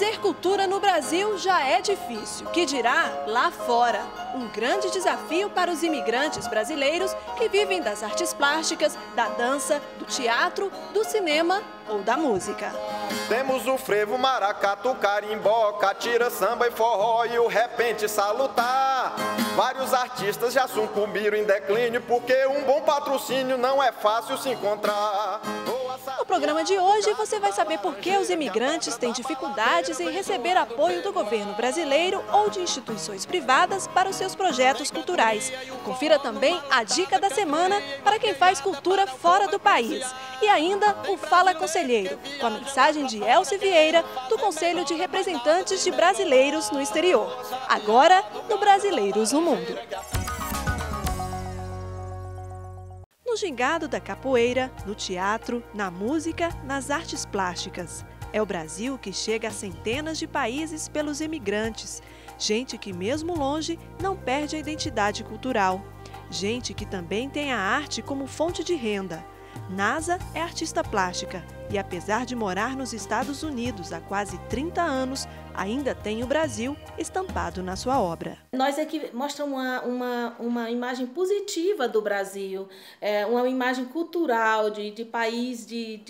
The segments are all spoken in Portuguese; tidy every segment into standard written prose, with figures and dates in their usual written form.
Fazer cultura no Brasil já é difícil, que dirá lá fora. Um grande desafio para os imigrantes brasileiros que vivem das artes plásticas, da dança, do teatro, do cinema ou da música. Temos o frevo, maracatu, carimbó, catira, samba e forró e o repente salutar. Vários artistas já sucumbiram em declínio porque um bom patrocínio não é fácil se encontrar. No programa de hoje você vai saber por que os imigrantes têm dificuldades em receber apoio do governo brasileiro ou de instituições privadas para os seus projetos culturais. Confira também a dica da semana para quem faz cultura fora do país. E ainda o Fala Conselheiro, com a mensagem de Elci Vieira, do Conselho de Representantes de Brasileiros no Exterior. Agora, no Brasileiros no Mundo. No gingado da capoeira, no teatro, na música, nas artes plásticas. É o Brasil que chega a centenas de países pelos imigrantes. Gente que, mesmo longe, não perde a identidade cultural. Gente que também tem a arte como fonte de renda. Nasa é artista plástica e, apesar de morar nos Estados Unidos há quase 30 anos, ainda tem o Brasil estampado na sua obra. Nós aqui mostramos uma imagem positiva do Brasil, uma imagem cultural de país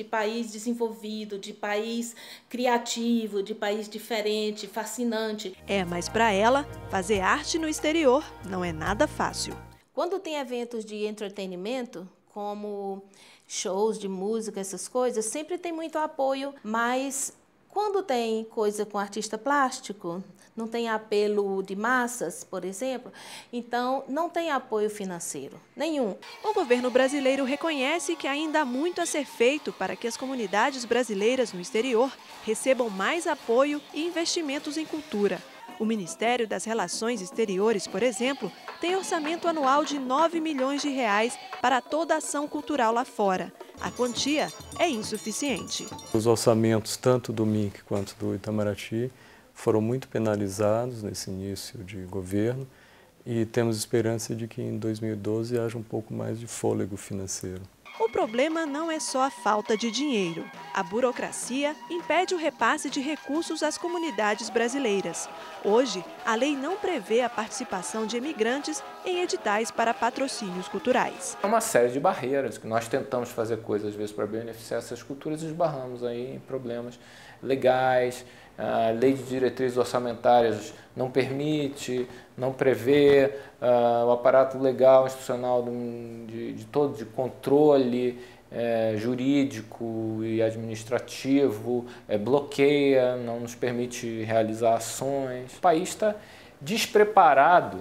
desenvolvido, de país criativo, de país diferente, fascinante. Mas para ela, fazer arte no exterior não é nada fácil. Quando tem eventos de entretenimento, como shows de música, essas coisas, sempre tem muito apoio, mas quando tem coisa com artista plástico, não tem apelo de massas, por exemplo, então não tem apoio financeiro nenhum. O governo brasileiro reconhece que ainda há muito a ser feito para que as comunidades brasileiras no exterior recebam mais apoio e investimentos em cultura. O Ministério das Relações Exteriores, por exemplo, tem orçamento anual de 9 milhões de reais para toda a ação cultural lá fora. A quantia é insuficiente. Os orçamentos, tanto do MINC quanto do Itamaraty, foram muito penalizados nesse início de governo e temos esperança de que em 2012 haja um pouco mais de fôlego financeiro. O problema não é só a falta de dinheiro. A burocracia impede o repasse de recursos às comunidades brasileiras. Hoje, a lei não prevê a participação de imigrantes em editais para patrocínios culturais. É uma série de barreiras que nós tentamos fazer coisas, às vezes, para beneficiar essas culturas e esbarramos aí em problemas legais. A lei de diretrizes orçamentárias não permite, não prevê, o aparato legal, institucional de controle jurídico e administrativo bloqueia, não nos permite realizar ações. O país está despreparado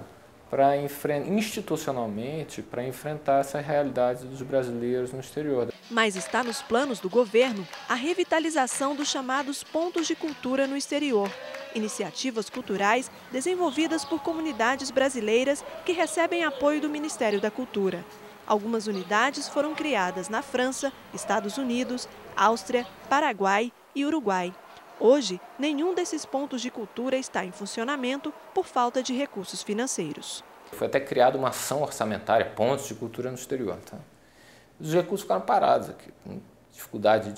institucionalmente para enfrentar essa realidade dos brasileiros no exterior. Mas está nos planos do governo a revitalização dos chamados pontos de cultura no exterior. Iniciativas culturais desenvolvidas por comunidades brasileiras que recebem apoio do Ministério da Cultura. Algumas unidades foram criadas na França, Estados Unidos, Áustria, Paraguai e Uruguai. Hoje, nenhum desses pontos de cultura está em funcionamento por falta de recursos financeiros. Foi até criada uma ação orçamentária, pontos de cultura no exterior. Tá? Os recursos ficaram parados aqui, com dificuldade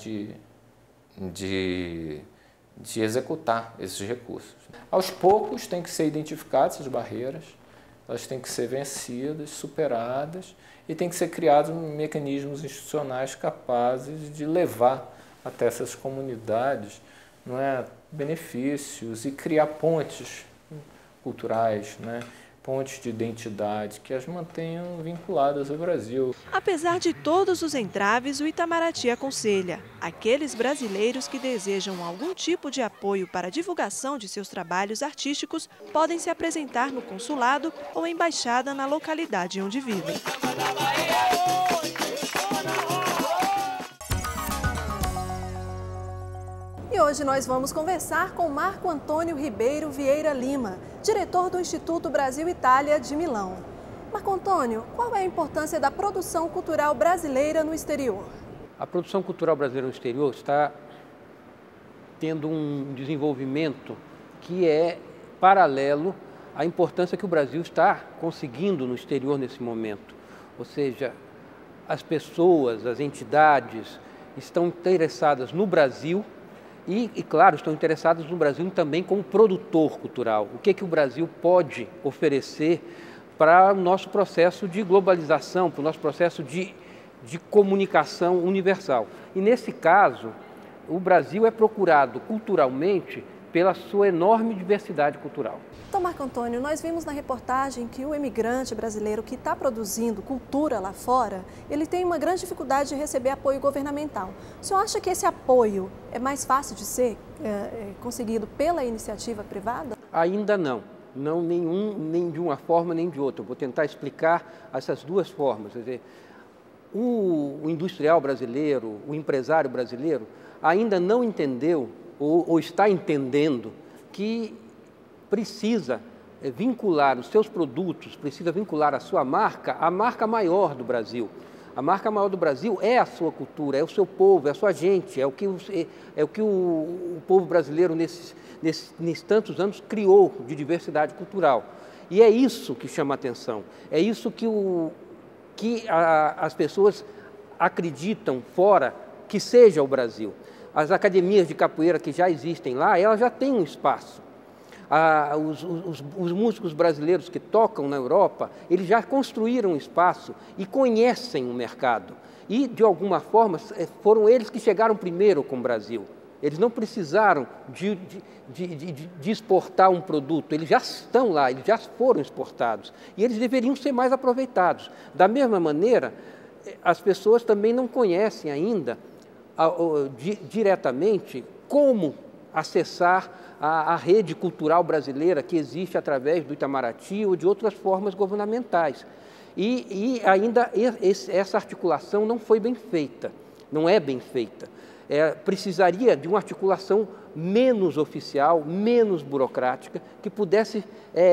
de executar esses recursos. Aos poucos, têm que ser identificadas essas barreiras, elas têm que ser vencidas, superadas e têm que ser criados mecanismos institucionais capazes de levar até essas comunidades benefícios e criar pontes culturais, pontes de identidade que as mantenham vinculadas ao Brasil. Apesar de todos os entraves, o Itamaraty aconselha aqueles brasileiros que desejam algum tipo de apoio para a divulgação de seus trabalhos artísticos podem se apresentar no consulado ou embaixada na localidade onde vivem. E hoje nós vamos conversar com Marco Antônio Ribeiro Vieira Lima, diretor do Instituto Brasil-Itália de Milão. Marco Antônio, qual é a importância da produção cultural brasileira no exterior? A produção cultural brasileira no exterior está tendo um desenvolvimento que é paralelo à importância que o Brasil está conseguindo no exterior nesse momento. Ou seja, as pessoas, as entidades estão interessadas no Brasil E, claro, estão interessados no Brasil também como produtor cultural. O que o Brasil pode oferecer para o nosso processo de globalização, para o nosso processo de comunicação universal. E, nesse caso, o Brasil é procurado culturalmente pela sua enorme diversidade cultural. Então, Marco Antônio, nós vimos na reportagem que o imigrante brasileiro que está produzindo cultura lá fora, ele tem uma grande dificuldade de receber apoio governamental. O senhor acha que esse apoio é mais fácil de ser conseguido pela iniciativa privada? Ainda não. Não nem de uma forma nem de outra. Eu vou tentar explicar essas duas formas. Quer dizer, o industrial brasileiro, o empresário brasileiro, ainda não entendeu ou está entendendo que precisa vincular os seus produtos, precisa vincular a sua marca à marca maior do Brasil. A marca maior do Brasil é a sua cultura, é o seu povo, é a sua gente, é o que o povo brasileiro nesses tantos anos criou de diversidade cultural. E é isso que chama a atenção, é isso que as pessoas acreditam fora que seja o Brasil. As academias de capoeira que já existem lá, elas já têm um espaço. Os músicos brasileiros que tocam na Europa, eles já construíram um espaço e conhecem o mercado. E, de alguma forma, foram eles que chegaram primeiro com o Brasil. Eles não precisaram de exportar um produto, eles já estão lá, eles já foram exportados. E eles deveriam ser mais aproveitados. Da mesma maneira, as pessoas também não conhecem ainda diretamente como acessar a rede cultural brasileira que existe através do Itamaraty ou de outras formas governamentais. E ainda essa articulação não foi bem feita, não é bem feita. Precisaria de uma articulação menos oficial, menos burocrática, que pudesse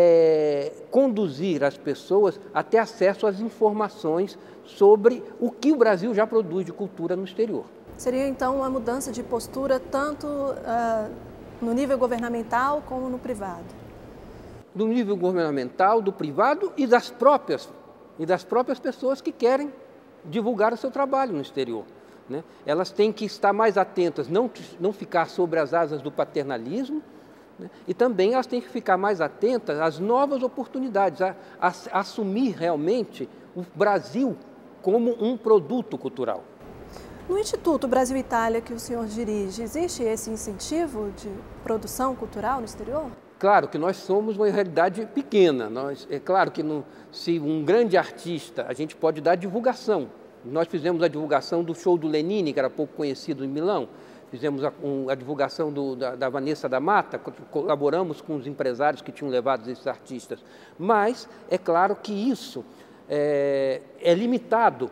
conduzir as pessoas a ter acesso às informações sobre o que o Brasil já produz de cultura no exterior. Seria, então, uma mudança de postura tanto no nível governamental como no privado? No nível governamental, do privado e das próprias pessoas que querem divulgar o seu trabalho no exterior, né? Elas têm que estar mais atentas, não ficar sobre as asas do paternalismo, né? E também elas têm que ficar mais atentas às novas oportunidades, a assumir realmente o Brasil como um produto cultural. No Instituto Brasil-Itália que o senhor dirige, existe esse incentivo de produção cultural no exterior? Claro que nós somos uma realidade pequena. É claro que se um grande artista, a gente pode dar divulgação. Nós fizemos a divulgação do show do Lenine, que era pouco conhecido em Milão. Fizemos a divulgação da Vanessa da Mata, colaboramos com os empresários que tinham levado esses artistas. Mas é claro que isso é limitado.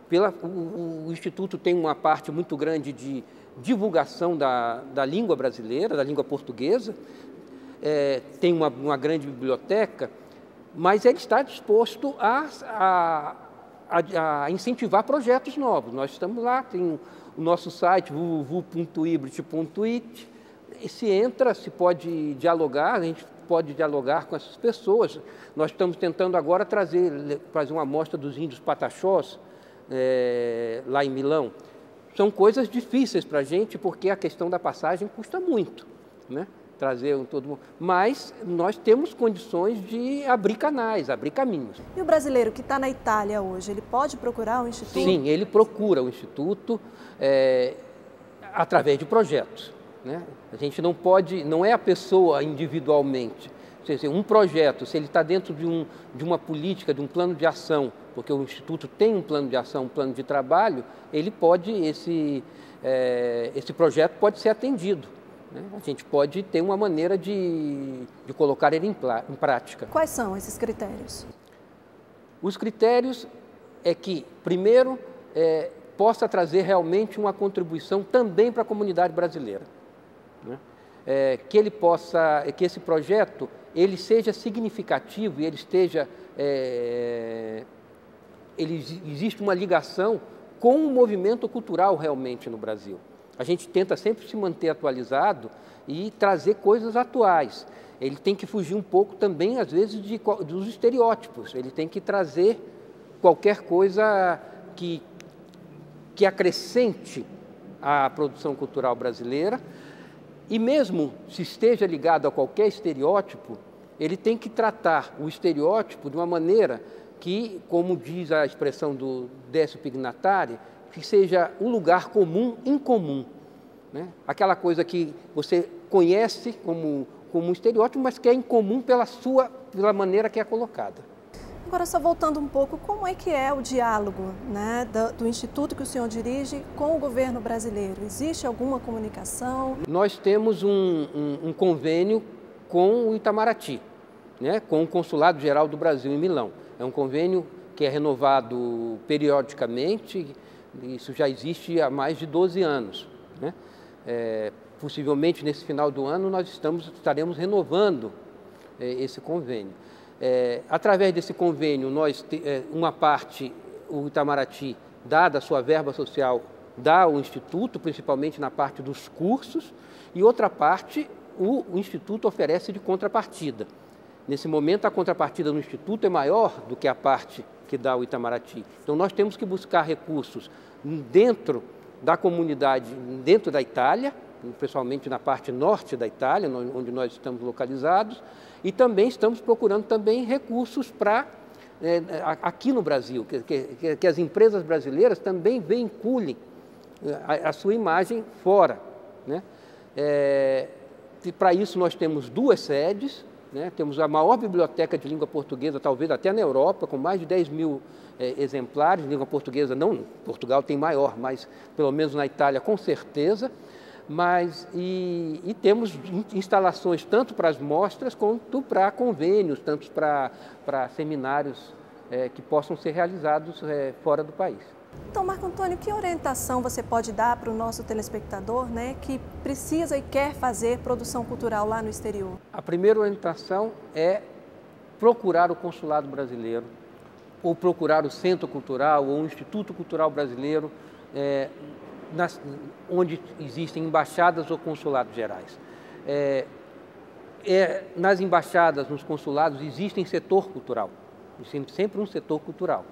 O Instituto tem uma parte muito grande de divulgação da língua brasileira, da língua portuguesa, tem uma grande biblioteca, mas ele está disposto a incentivar projetos novos. Nós estamos lá, tem o nosso site www.ibrit.it, se entra, se pode dialogar, a gente pode dialogar com essas pessoas. Nós estamos tentando agora fazer uma amostra dos índios pataxós, lá em Milão. São coisas difíceis para a gente, porque a questão da passagem custa muito, né? Trazer todo mundo. Mas nós temos condições de abrir canais, abrir caminhos. E o brasileiro que está na Itália hoje, ele pode procurar o Instituto? Sim, ele procura o Instituto através de projetos, né? A gente não é a pessoa individualmente. Um projeto, se ele está dentro de uma política, de um plano de ação, porque o Instituto tem um plano de ação, um plano de trabalho, esse projeto pode ser atendido, né? A gente pode ter uma maneira de colocar ele em prática. Quais são esses critérios? Os critérios é que, primeiro, possa trazer realmente uma contribuição também para a comunidade brasileira, né? Que esse projeto ele seja significativo e existe uma ligação com o movimento cultural realmente no Brasil. A gente tenta sempre se manter atualizado e trazer coisas atuais. Ele tem que fugir um pouco também, às vezes, dos estereótipos. Ele tem que trazer qualquer coisa que acrescente à produção cultural brasileira. E mesmo se esteja ligado a qualquer estereótipo, ele tem que tratar o estereótipo de uma maneira que, como diz a expressão do Décio Pignatari, que seja um lugar comum incomum, né? Aquela coisa que você conhece como um estereótipo, mas que é incomum pela maneira que é colocada. Agora, só voltando um pouco, como é que é o diálogo, né, do instituto que o senhor dirige com o governo brasileiro? Existe alguma comunicação? Nós temos um convênio com o Itamaraty, né, com o Consulado Geral do Brasil em Milão. É um convênio que é renovado periodicamente, isso já existe há mais de 12 anos, né? Possivelmente nesse final do ano nós estaremos renovando esse convênio. Através desse convênio, uma parte, o Itamaraty, dada a sua verba social, dá ao Instituto, principalmente na parte dos cursos, e outra parte o Instituto oferece de contrapartida. Nesse momento, a contrapartida no Instituto é maior do que a parte que dá o Itamaraty. Então, nós temos que buscar recursos dentro da comunidade, dentro da Itália, principalmente na parte norte da Itália, onde nós estamos localizados, e também estamos procurando também recursos para aqui no Brasil, que as empresas brasileiras também vinculem a sua imagem fora, né? E para isso nós temos 2 sedes, né? Temos a maior biblioteca de língua portuguesa, talvez até na Europa, com mais de 10 mil exemplares de língua portuguesa. Não, Portugal tem maior, mas pelo menos na Itália com certeza. E temos instalações tanto para as mostras quanto para convênios, tanto para seminários que possam ser realizados fora do país. Então, Marco Antônio, que orientação você pode dar para o nosso telespectador, né, que precisa e quer fazer produção cultural lá no exterior? A primeira orientação é procurar o consulado brasileiro, ou procurar o Centro Cultural, ou o Instituto Cultural Brasileiro, onde existem embaixadas ou consulados gerais. Nas embaixadas, nos consulados, existe setor cultural, sempre um setor cultural.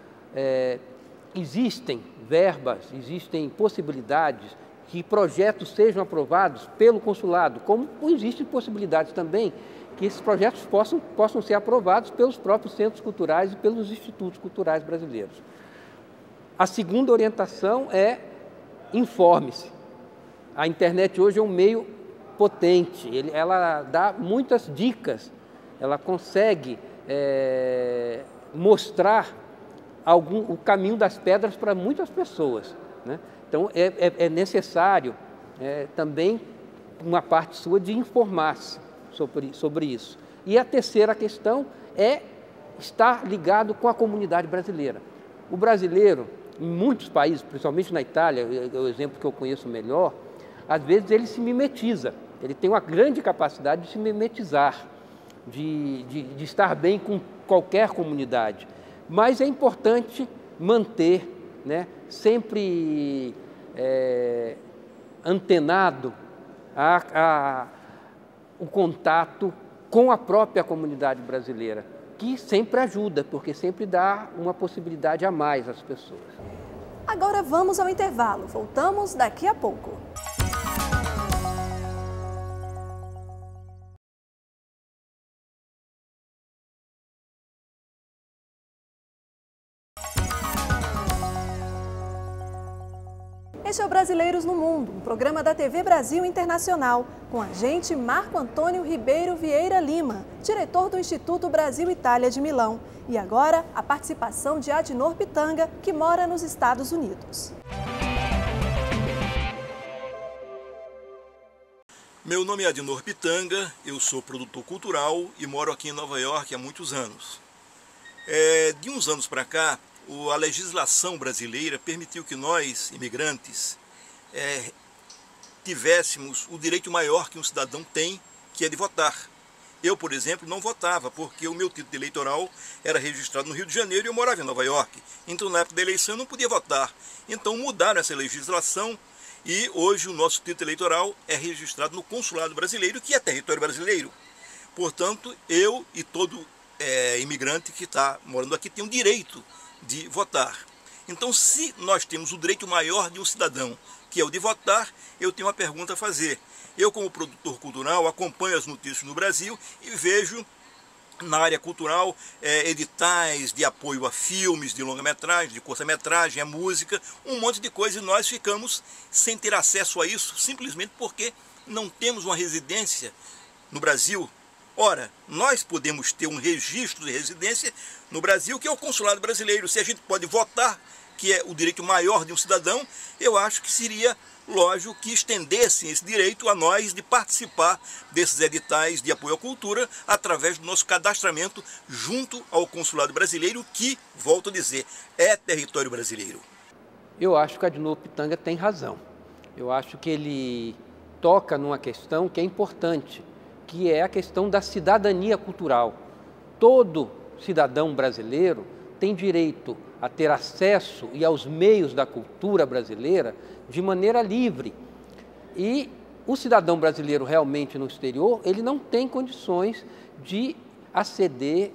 Existem verbas, existem possibilidades que projetos sejam aprovados pelo consulado, como existem possibilidades também que esses projetos possam ser aprovados pelos próprios centros culturais e pelos institutos culturais brasileiros. A segunda orientação é: informe-se. A internet hoje é um meio potente, ela dá muitas dicas, ela consegue mostrar o caminho das pedras para muitas pessoas, né? Então é necessário também uma parte sua de informar-se sobre isso. E a terceira questão é estar ligado com a comunidade brasileira. O brasileiro, em muitos países, principalmente na Itália, é o exemplo que eu conheço melhor, às vezes ele se mimetiza, ele tem uma grande capacidade de se mimetizar, de estar bem com qualquer comunidade. Mas é importante manter, né, sempre antenado o contato com a própria comunidade brasileira, que sempre ajuda, porque sempre dá uma possibilidade a mais às pessoas. Agora vamos ao intervalo. Voltamos daqui a pouco. Este é o Brasileiros no Mundo, um programa da TV Brasil Internacional, com a gente Marco Antônio Ribeiro Vieira Lima, diretor do Instituto Brasil-Itália de Milão. E agora, a participação de Adnor Pitanga, que mora nos Estados Unidos. Meu nome é Adnor Pitanga, eu sou produtor cultural e moro aqui em Nova York há muitos anos. De uns anos para cá, a legislação brasileira permitiu que nós, imigrantes, tivéssemos o direito maior que um cidadão tem, que é de votar. Eu, por exemplo, não votava, porque o meu título eleitoral era registrado no Rio de Janeiro e eu morava em Nova York. Então, na época da eleição, eu não podia votar. Então, mudaram essa legislação e hoje o nosso título eleitoral é registrado no Consulado Brasileiro, que é território brasileiro. Portanto, eu e todo imigrante que está morando aqui tem o direito de votar. Então, se nós temos o direito maior de um cidadão, que é o de votar, eu tenho uma pergunta a fazer. Eu, como produtor cultural, acompanho as notícias no Brasil e vejo na área cultural editais de apoio a filmes, de longa-metragem, de curta-metragem, a música, um monte de coisa, e nós ficamos sem ter acesso a isso simplesmente porque não temos uma residência no Brasil. Ora, nós podemos ter um registro de residência no Brasil, que é o consulado brasileiro. Se a gente pode votar, que é o direito maior de um cidadão, eu acho que seria lógico que estendessem esse direito a nós de participar desses editais de apoio à cultura através do nosso cadastramento junto ao consulado brasileiro, que, volto a dizer, é território brasileiro. Eu acho que Adinolfo Pitanga tem razão. Eu acho que ele toca numa questão que é importante, que é a questão da cidadania cultural. Todo cidadão brasileiro tem direito a ter acesso e aos meios da cultura brasileira de maneira livre. E o cidadão brasileiro realmente no exterior, ele não tem condições de aceder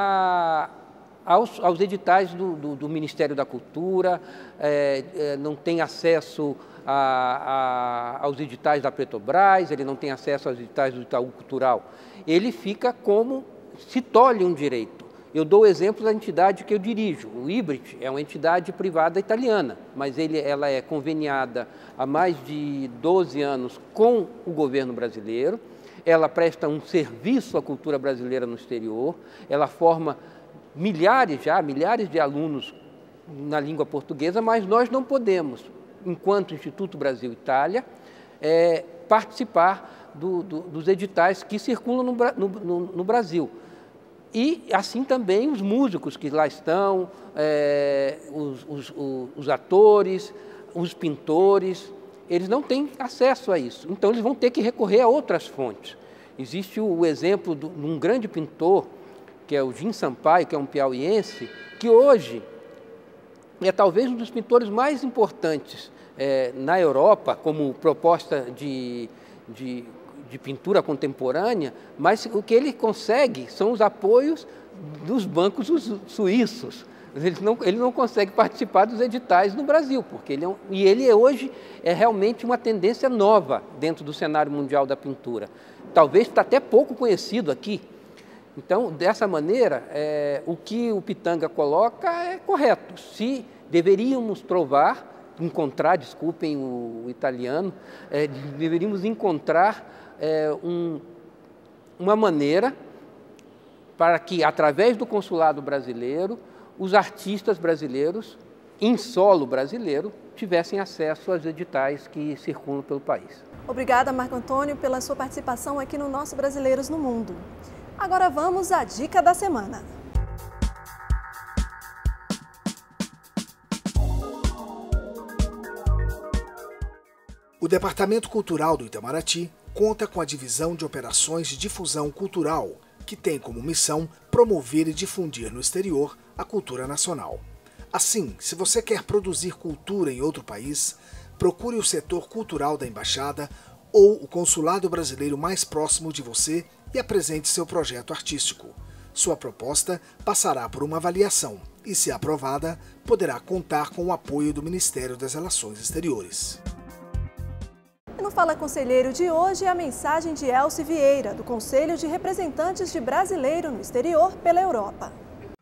aos editais do Ministério da Cultura, não tem acesso aos editais da Petrobras, ele não tem acesso aos editais do Itaú Cultural. Ele fica como se tolhe um direito. Eu dou o exemplo da entidade que eu dirijo. O IBRIT é uma entidade privada italiana, mas ela é conveniada há mais de 12 anos com o governo brasileiro. Ela presta um serviço à cultura brasileira no exterior. Ela forma milhares de alunos na língua portuguesa, mas nós não podemos, enquanto Instituto Brasil-Itália, participar dos editais que circulam no Brasil. E assim também os músicos que lá estão, os atores, os pintores, eles não têm acesso a isso. Então eles vão ter que recorrer a outras fontes. Existe o exemplo de um grande pintor, que é o Jim Sampaio, que é um piauiense, que hoje é talvez um dos pintores mais importantes na Europa, como proposta de pintura contemporânea, mas o que ele consegue são os apoios dos bancos suíços. Ele não consegue participar dos editais no Brasil, porque ele hoje é realmente uma tendência nova dentro do cenário mundial da pintura. Talvez está até pouco conhecido aqui. Então, dessa maneira, o que o Pitanga coloca é correto. Se deveríamos encontrar, desculpem o italiano, deveríamos encontrar uma maneira para que, através do consulado brasileiro, os artistas brasileiros, em solo brasileiro, tivessem acesso aos editais que circulam pelo país. Obrigada, Marco Antônio, pela sua participação aqui no nosso Brasileiros no Mundo. Agora vamos à dica da semana. O Departamento Cultural do Itamaraty conta com a Divisão de Operações de Difusão Cultural, que tem como missão promover e difundir no exterior a cultura nacional. Assim, se você quer produzir cultura em outro país, procure o setor cultural da Embaixada ou o consulado brasileiro mais próximo de você e apresente seu projeto artístico. Sua proposta passará por uma avaliação e, se aprovada, poderá contar com o apoio do Ministério das Relações Exteriores. E no Fala Conselheiro de hoje é a mensagem de Elci Vieira, do Conselho de Representantes de Brasileiro no Exterior pela Europa.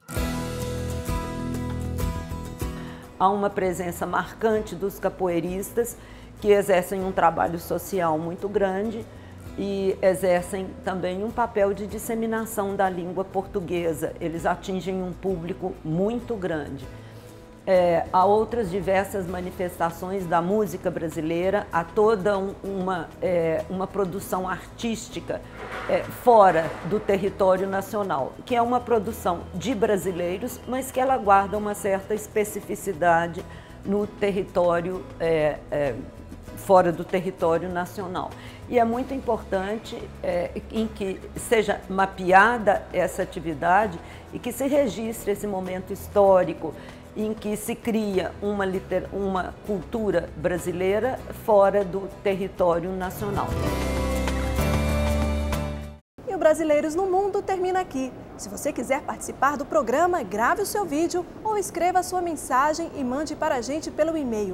Há uma presença marcante dos capoeiristas que exercem um trabalho social muito grande e exercem também um papel de disseminação da língua portuguesa. Eles atingem um público muito grande. Há outras diversas manifestações da música brasileira, há toda uma produção artística fora do território nacional, que é uma produção de brasileiros, mas que ela guarda uma certa especificidade no território, fora do território nacional. E é muito importante em que seja mapeada essa atividade e que se registre esse momento histórico em que se cria uma cultura brasileira fora do território nacional. E o Brasileiros no Mundo termina aqui. Se você quiser participar do programa, grave o seu vídeo ou escreva a sua mensagem e mande para a gente pelo e-mail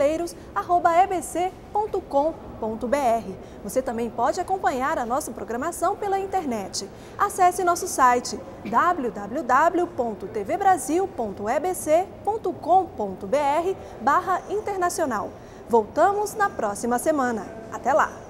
brasileiros@ebc.com.br. Você também pode acompanhar a nossa programação pela internet. Acesse nosso site www.tvbrasil.ebc.com.br/internacional. Voltamos na próxima semana. Até lá!